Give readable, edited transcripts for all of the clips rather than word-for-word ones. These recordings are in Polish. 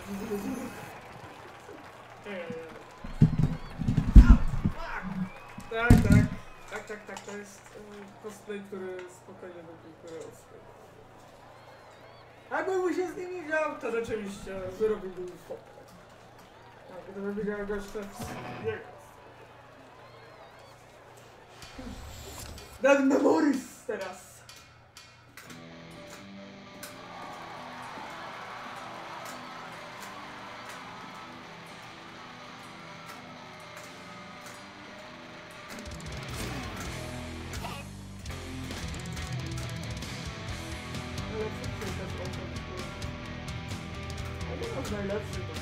Tak, to jest cosplay, który spokojnie mógł osób. Jakbym mu się z nim widział, to rzeczywiście zrobiłbym fotę. A gdybym widział go jeszcze w jego. Dead Memories teraz. Najlepszy to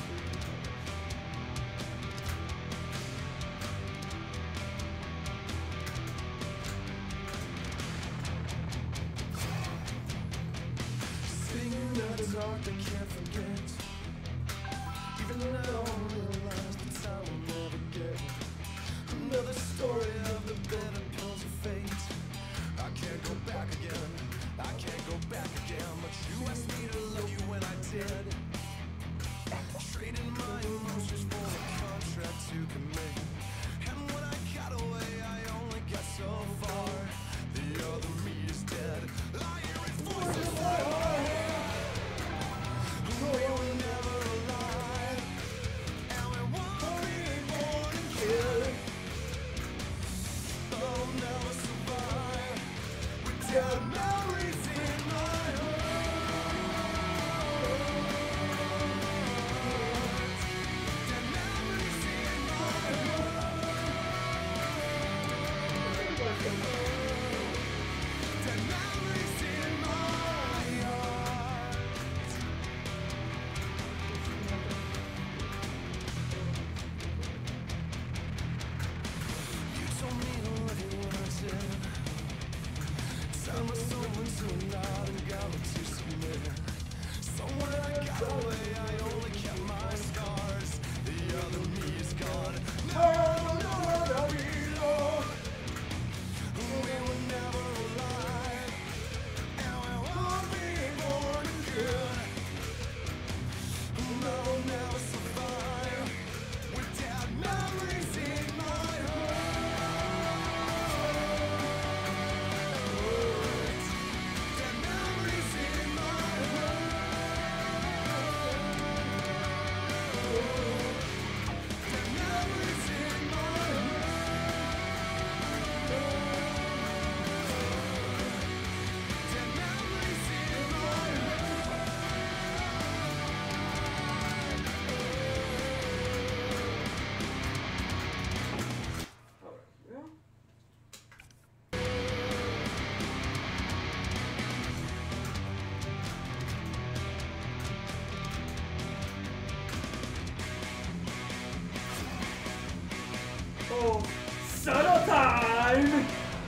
Solo time!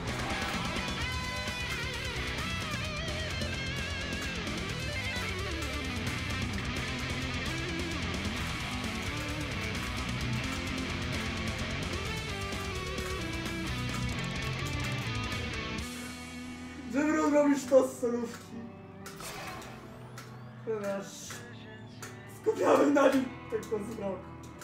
Żeby robisz to z solówki. Ponieważ skupiamy na nim tylko wzrok.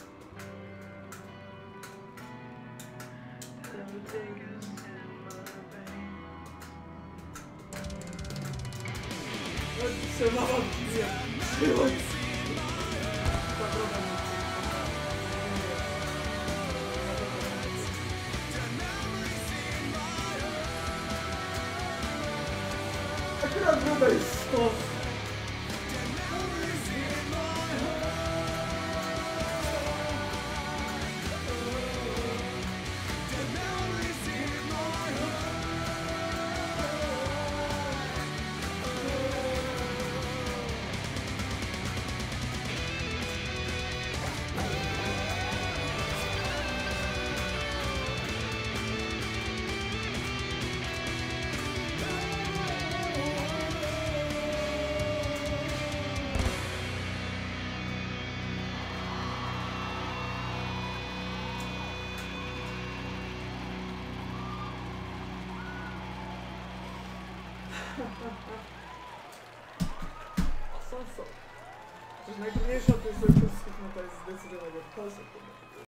Trzeba wam przyjąć. Akurat woda jest sztos. Najtrudniejsze od tych wszystkich no to jest zdecydowanie pozytywne.